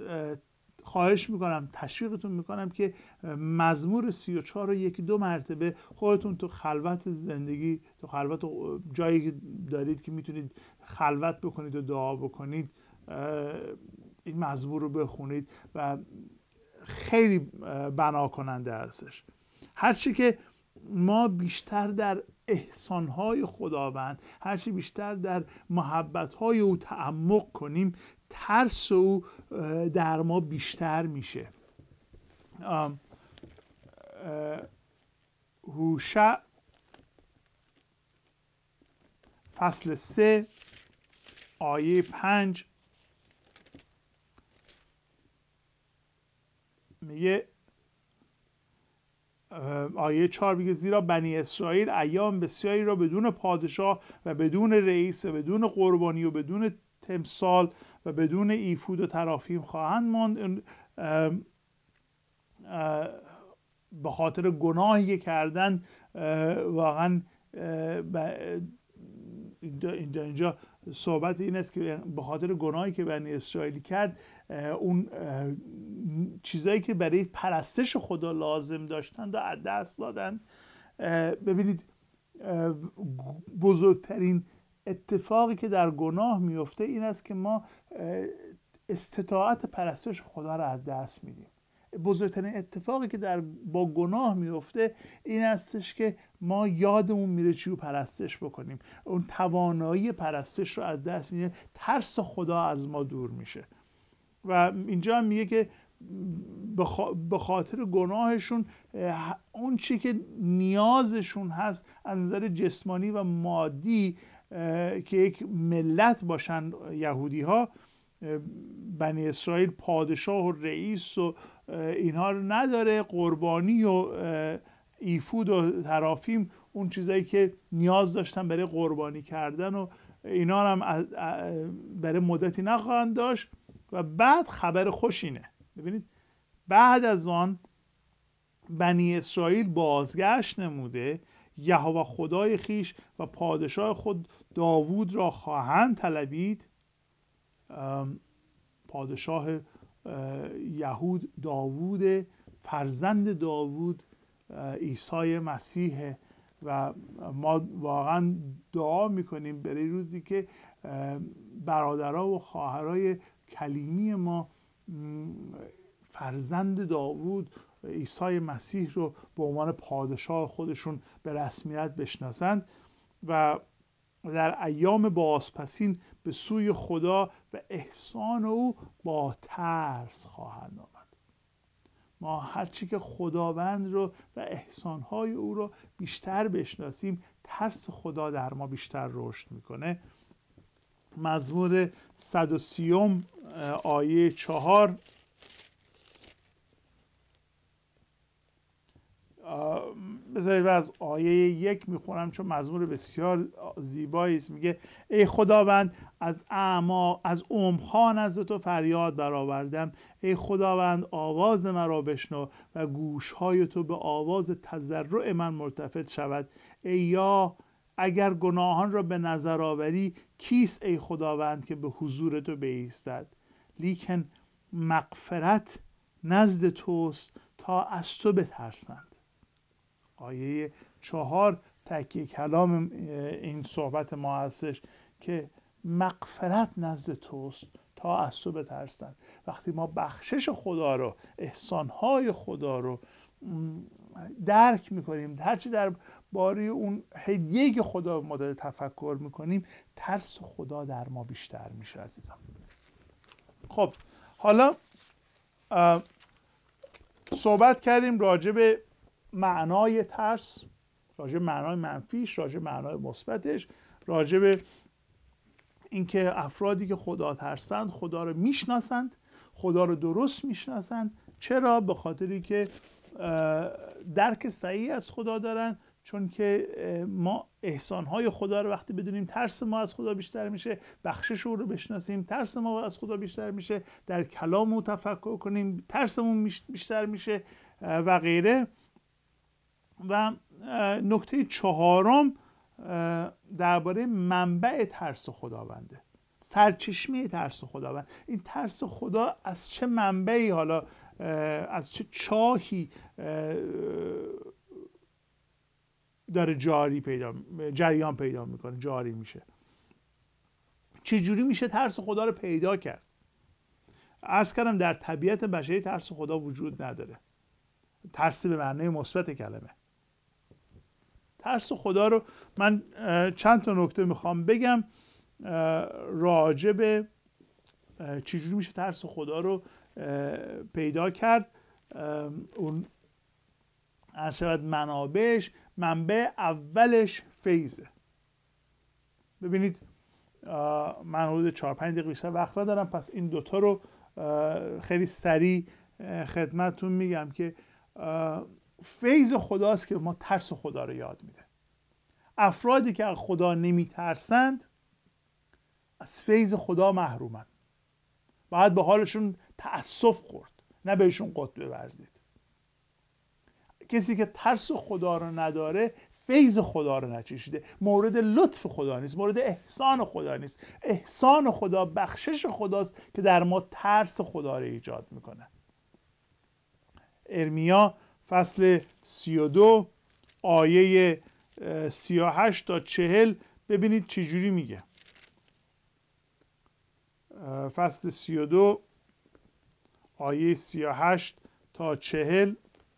خواهش میکنم، تشویقتون میکنم که مزمور 34 رو 1-2 مرتبه خودتون تو خلوت زندگی، تو خلوت جایی که دارید که میتونید خلوت بکنید و دعا بکنید، این مزمور رو بخونید و خیلی بنا کننده هستش. هرچی که ما بیشتر در احسانهای خداوند، هرچی بیشتر در محبتهای او تعمق کنیم، ترس او در ما بیشتر میشه. هوشع فصل 3 آیه 5 میگه، آیه 4 میگه زیرا بنی اسرائیل ایام بسیاری را بدون پادشاه و بدون رئیس و بدون قربانی و بدون تمثال و بدون ایفود و ترافیم خواهند ماند. به خاطر گناهی که کردن، واقعا اینجا صحبت این است که به خاطر گناهی که بنی اسرائیل کرد، اون چیزایی که برای پرستش خدا لازم داشتند و از دست دادن. ببینید بزرگترین اتفاقی که در گناه میفته این است که ما استطاعت پرستش خدا را از دست میدیم. بزرگترین اتفاقی که با گناه میفته این استش که ما یادمون میره چی رو پرستش بکنیم، اون توانایی پرستش رو از دست میدیم، ترس خدا از ما دور میشه. و اینجا هم میگه که به خاطر گناهشون اون چی که نیازشون هست از نظر جسمانی و مادی که یک ملت باشن، یهودی ها، بنی اسرائیل پادشاه و رئیس و اینها رو نداره، قربانی و ایفود و ترافیم اون چیزایی که نیاز داشتن برای قربانی کردن و اینا هم برای مدتی نخواهند داشت. و بعد خبر خوش اینه، ببینید بعد از آن بنی اسرائیل بازگشت نموده، یهوه خدای خیش و پادشاه خود داوود را خواهند طلبید. پادشاه یهود داوود، فرزند داوود عیسی مسیح. و ما واقعا دعا میکنیم برای روزی که برادرها و خواهرای کلیمی ما فرزند داوود عیسی مسیح رو به عنوان پادشاه خودشون به رسمیت بشناسند و در ایام بازپسین به سوی خدا و احسان او با ترس خواهند آمد. ما هرچی که خداوند رو و احسانهای او رو بیشتر بشناسیم، ترس خدا در ما بیشتر رشد میکنه. مزمور 130 آیه 4 بذارید از آیه 1 میخونم چون مزمور بسیار زیبایی است. میگه ای خداوند از عمق‌ها نزد تو فریاد برآوردم. ای خداوند آواز مرا بشنو و گوشهای تو به آواز تضرع من ملتفت شود. ای یا اگر گناهان را به نظر آوری، کیست ای خداوند که به حضور تو بایستد؟ لیکن مغفرت نزد توست تا از تو بترسند. آیه 4 تکیه کلام این صحبت ما هستش که مغفرت نزد توست تا از تو بترسند. وقتی ما بخشش خدا رو، احسانهای خدا رو درک میکنیم، هرچی در باره اون هدیه‌ای که خدا ما داده تفکر میکنیم، ترس خدا در ما بیشتر میشه عزیزم. خب حالا صحبت کردیم راجع به معنای ترس، راجع به معنای منفیش، راجع به معنای مثبتش، راجع به اینکه افرادی که خدا ترسند خدا رو میشناسند، خدا رو درست میشناسند. چرا؟ به خاطری که درک صحیح از خدا دارن، چون که ما احسانهای خدا رو وقتی بدونیم، ترس ما از خدا بیشتر میشه. بخشش او رو بشناسیم، ترس ما از خدا بیشتر میشه. در کلام او تفکر کنیم، ترسمون بیشتر میشه و غیره. و نکته 4 درباره منبع ترس خداونده، سرچشمه ترس خداوند. این ترس خدا از چه منبعی، حالا از چه چاهی داره جریان پیدا میکنه، جاری میشه؟ چجوری میشه ترس خدا رو پیدا کرد؟ عرض کردم در طبیعت بشری ترس خدا وجود نداره. ترس به معنی مثبت کلمه. ترس خدا رو من چند تا نکته میخوام بگم راجع به چجوری میشه ترس خدا رو پیدا کرد. اون عرض منابعش، منبع اولش فیضه. ببینید من حدود 4-5 دقیقه بیشتر وقت ندارم، پس این دوتا رو خیلی سریع خدمتتون میگم که فیض خداست که ما ترس خدا رو یاد میده. افرادی که از خدا نمیترسند از فیض خدا محرومن. باید به حالشون تأسف خورد، نه بهشون قطب بورزید. کسی که ترس خدا رو نداره فیض خدا رو نچشیده، مورد لطف خدا نیست، مورد احسان خدا نیست. احسان خدا، بخشش خداست که در ما ترس خدا رو ایجاد میکنه. ارمیا فصل 32 آیه 38 تا 40 ببینید چجوری میگه. فصل 32 آیه 38 تا 40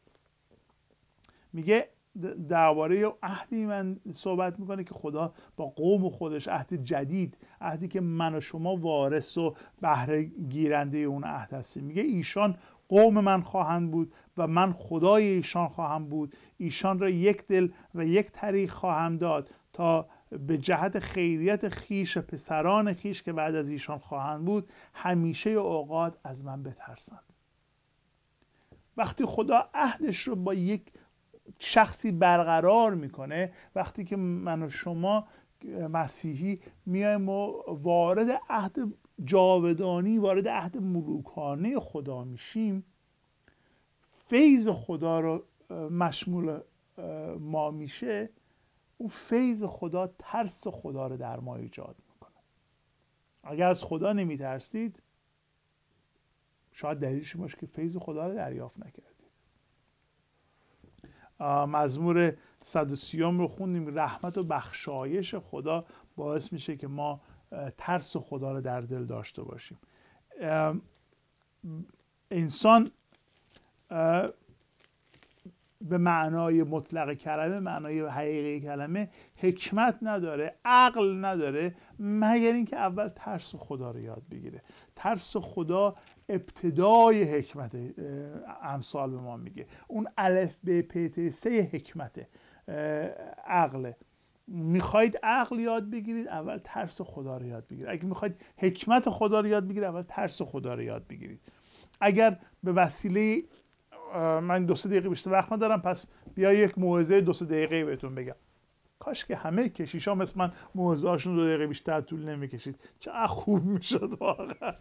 میگه درباره عهدی من صحبت میکنه که خدا با قوم خودش، عهد جدید، عهدی که من و شما وارث و بهره گیرنده اون عهد هستیم. میگه ایشان قوم من خواهند بود و من خدای ایشان خواهم بود. ایشان را یک دل و یک طریق خواهم داد تا به جهت خیریت خیش و پسران خیش که بعد از ایشان خواهند بود همیشه اوقات از من بترسند. وقتی خدا عهدش رو با یک شخصی برقرار میکنه وقتی که من و شما مسیحی میایم و وارد عهد جاودانی، وارد عهد ملوکانه خدا میشیم. فیض خدا رو مشمول ما میشه. اون فیض خدا ترس خدا رو در ما ایجاد میکنه. اگر از خدا نمیترسید شاید دلیلش باشه که فیض خدا رو دریافت نکردید. مزمور 130 رو خوندیم، رحمت و بخشایش خدا باعث میشه که ما ترس خدا رو در دل داشته باشیم. انسان به معنای مطلق کلمه، معنای حقیقی کلمه، حکمت نداره، عقل نداره مگر اینکه اول ترس خدا رو یاد بگیره. ترس خدا ابتدای حکمت. امثال به ما میگه اون الف ب پ ت س حکمته، عقله. میخواید عقل یاد بگیرید اول ترس خدا رو یاد بگیرید. اگه میخواید حکمت خدا رو یاد بگیرید اول ترس خدا رو یاد بگیرید. اگر به وسیله من 2-3 دقیقه بیشتر وقت ندارم، پس بیا یک موعظه 2-3 دقیقه بهتون بگم. کاش که همه کشیشا مثل من موعظه هاشون 2 دقیقه بیشتر طول نمیکشید، چقدر خوب میشد واقعا.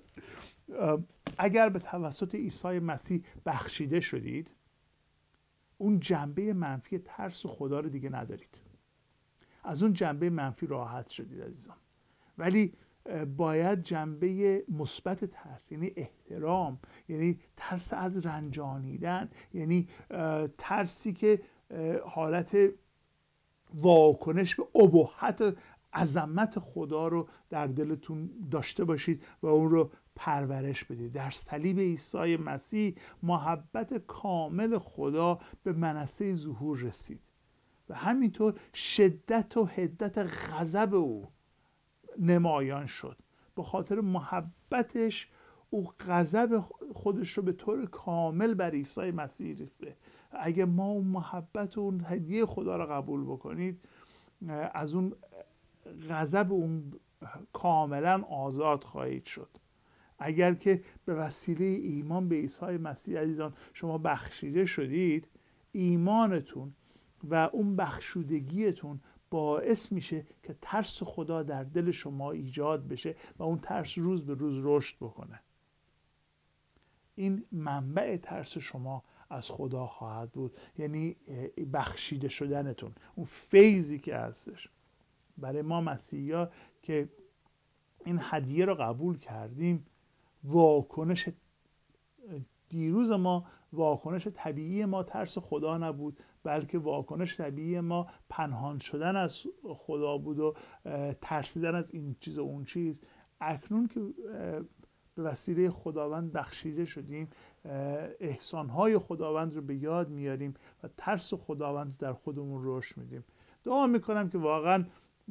اگر به توسط عیسی مسیح بخشیده شدید، اون جنبه منفی ترس خدا رو دیگه ندارید. از اون جنبه منفی راحت شدید عزیزان. ولی باید جنبه مثبت ترس، یعنی احترام، یعنی ترس از رنجانیدن، یعنی ترسی که حالت واکنش به ابهت عظمت خدا رو در دلتون داشته باشید و اون رو پرورش بدید. در صلیب عیسی مسیح محبت کامل خدا به منصه ظهور رسید و همینطور شدت و حدت غضب او نمایان شد. به خاطر محبتش او غضب خودش رو به طور کامل بر عیسی مسیح ریخته. اگه ما اون محبت و اون هدیه خدا رو قبول بکنید، از اون غضب اون کاملا آزاد خواهید شد. اگر که به وسیله ایمان به عیسی مسیح عزیزان شما بخشیده شدید، ایمانتون و اون بخشودگیتون باعث میشه که ترس خدا در دل شما ایجاد بشه و اون ترس روز به روز رشد بکنه. این منبع ترس شما از خدا خواهد بود، یعنی بخشیده شدنتون، اون فیضی که هستش. برای ما مسیحی‌ها که این هدیه رو قبول کردیم، واکنش دیروز ما، واکنش طبیعی ما ترس خدا نبود، بلکه واکنش طبیعی ما پنهان شدن از خدا بود و ترسیدن از این چیز و اون چیز. اکنون که به وسیله خداوند بخشیده شدیم، احسانهای خداوند رو به یاد میاریم و ترس خداوند رو در خودمون رشد میدیم. دعا میکنم که واقعا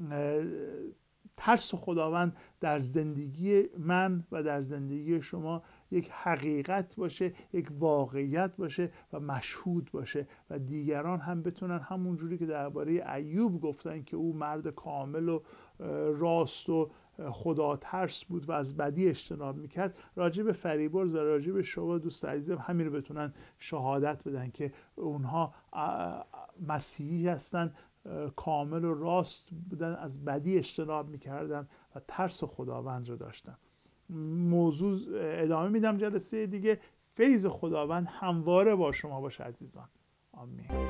ترس خداوند در زندگی من و در زندگی شما یک حقیقت باشه، یک واقعیت باشه و مشهود باشه و دیگران هم بتونن همون جوری که درباره ایوب گفتن که او مرد کامل و راست و خدا ترس بود و از بدی اجتناب میکرد، راجع به فریبرز و راجع به شما دوست عزیزم همین رو بتونن شهادت بدن که اونها مسیحی هستن، کامل و راست بودن، از بدی اجتناب میکردن و ترس خداوند رو داشتن. موضوع ادامه میدم جلسه دیگه. فیض خداوند همواره با شما باشه عزیزان. آمین.